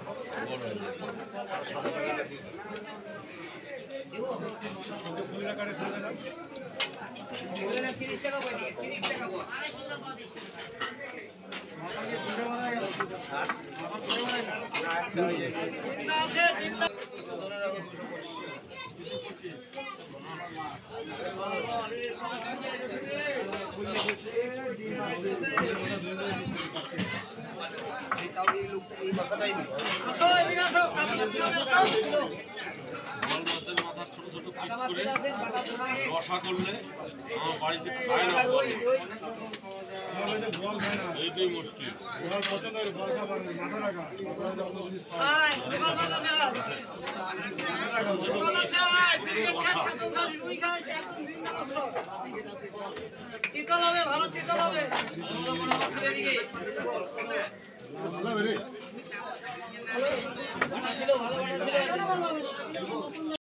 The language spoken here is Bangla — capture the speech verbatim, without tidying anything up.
রসা করলে আমার বাড়িতে খায় না এইটাই মুশকিল। চিতল হবে, ভালো চিতল হবে। ভালো